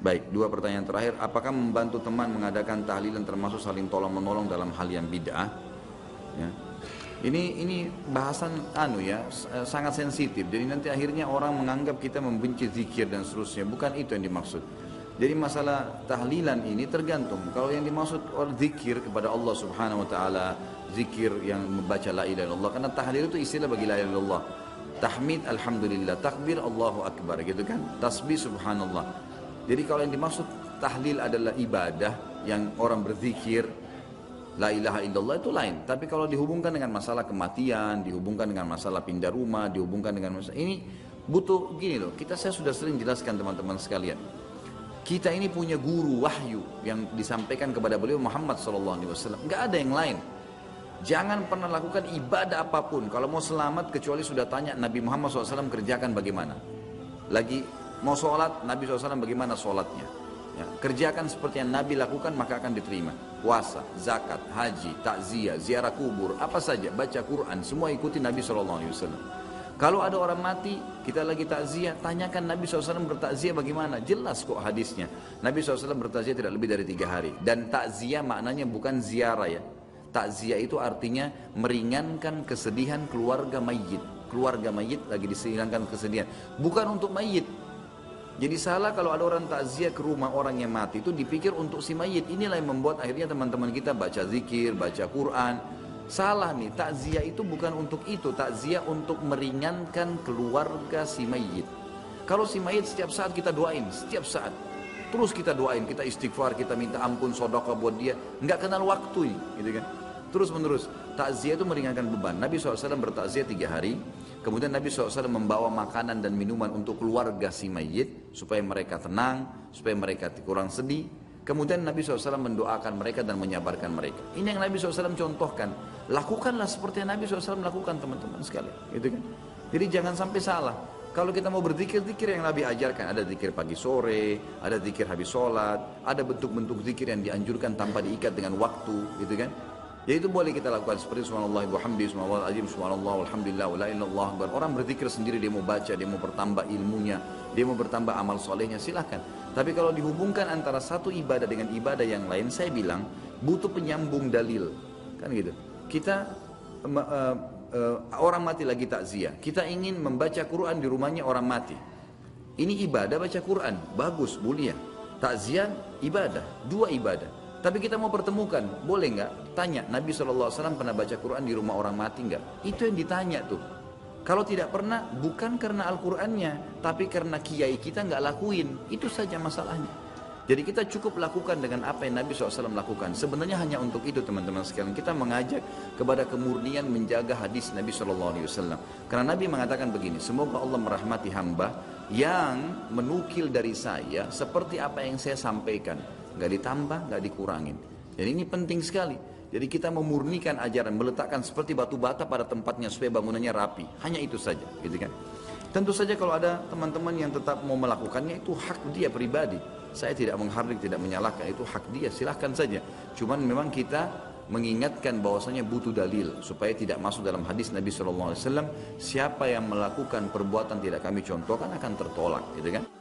Baik, dua pertanyaan terakhir. Apakah membantu teman mengadakan tahlilan termasuk saling tolong menolong dalam hal yang bid'ah? Ya. Ini bahasan sangat sensitif. Jadi nanti akhirnya orang menganggap kita membenci zikir dan seterusnya. Bukan itu yang dimaksud. Jadi masalah tahlilan ini tergantung. Kalau yang dimaksud zikir kepada Allah Subhanahu wa taala, zikir yang membaca la ilaha illallah, karena tahlil itu istilah bagi la ilaha illallah. Tahmid alhamdulillah, takbir Allahu akbar gitu kan. Tasbih subhanallah. Jadi kalau yang dimaksud tahlil adalah ibadah yang orang berzikir la ilaha illallah itu lain. Tapi kalau dihubungkan dengan masalah kematian, dihubungkan dengan masalah pindah rumah, dihubungkan dengan masalah ini butuh gini loh. Saya sudah sering jelaskan teman-teman sekalian. Kita ini punya guru wahyu yang disampaikan kepada beliau Muhammad SAW. Nggak ada yang lain. Jangan pernah lakukan ibadah apapun. Kalau mau selamat kecuali sudah tanya Nabi Muhammad SAW kerjakan bagaimana. Lagi mau sholat, Nabi SAW bagaimana sholatnya. Ya, kerjakan seperti yang Nabi lakukan maka akan diterima. Puasa, zakat, haji, takziah, ziarah kubur, apa saja, baca Quran, semua ikuti Nabi SAW. Kalau ada orang mati, kita lagi takziah, tanyakan Nabi SAW bertakziah bagaimana. Jelas kok hadisnya. Nabi SAW bertakziah tidak lebih dari 3 hari. Dan takziah maknanya bukan ziarah ya. Takziah itu artinya meringankan kesedihan keluarga mayit. Keluarga mayit lagi disihilangkan kesedihan. Bukan untuk mayit. Jadi salah kalau ada orang takziah ke rumah orang yang mati itu dipikir untuk si mayit. Inilah yang membuat akhirnya teman-teman kita baca zikir, baca Quran. Salah nih, takziah itu bukan untuk itu. Takziah untuk meringankan keluarga si mayit. Kalau si mayit setiap saat kita doain, setiap saat. Terus kita doain, kita istighfar, kita minta ampun, sedekah buat dia. Nggak kenal waktu ini, gitu kan. Terus menerus, takziah itu meringankan beban. Nabi SAW bertakziah 3 hari. Kemudian Nabi SAW membawa makanan dan minuman untuk keluarga si mayit. Supaya mereka tenang, supaya mereka kurang sedih. Kemudian Nabi SAW mendoakan mereka dan menyabarkan mereka. Ini yang Nabi SAW contohkan. Lakukanlah seperti yang Nabi SAW lakukan teman-teman sekalian. Gitu kan? Jadi jangan sampai salah. Kalau kita mau berzikir, zikir yang Nabi ajarkan. Ada zikir pagi sore, ada zikir habis sholat, ada bentuk-bentuk zikir yang dianjurkan tanpa diikat dengan waktu. Gitu kan? Ya itu boleh kita lakukan seperti subhanallah wa bihamdihi subhanallah azim subhanallah walhamdulillah wala ilaha illallah. Orang berzikir sendiri, dia mau baca, dia mau bertambah ilmunya, dia mau bertambah amal solehnya, silahkan. Tapi kalau dihubungkan antara satu ibadah dengan ibadah yang lain, saya bilang butuh penyambung dalil, kan gitu. Kita orang mati lagi takziah, kita ingin membaca Quran di rumahnya orang mati. Ini ibadah baca Quran, bagus, mulia. Takziah ibadah, 2 ibadah. Tapi kita mau pertemukan, boleh nggak? Tanya, Nabi SAW pernah baca Quran di rumah orang mati nggak? Itu yang ditanya tuh. Kalau tidak pernah, bukan karena Al-Qurannya, tapi karena kiai kita nggak lakuin. Itu saja masalahnya. Jadi kita cukup lakukan dengan apa yang Nabi SAW lakukan. Sebenarnya hanya untuk itu teman-teman sekalian. Kita mengajak kepada kemurnian menjaga hadis Nabi SAW. Karena Nabi mengatakan begini, semoga Allah merahmati hamba yang menukil dari saya seperti apa yang saya sampaikan. Nggak ditambah, nggak dikurangin. Jadi ini penting sekali. Jadi kita memurnikan ajaran, meletakkan seperti batu bata pada tempatnya supaya bangunannya rapi. Hanya itu saja, gitu kan. Tentu saja kalau ada teman-teman yang tetap mau melakukannya, itu hak dia pribadi. Saya tidak menghardik, tidak menyalahkan, itu hak dia, silahkan saja. Cuman memang kita mengingatkan bahwasanya butuh dalil supaya tidak masuk dalam hadis Nabi SAW. Siapa yang melakukan perbuatan tidak kami contohkan akan tertolak, gitu kan.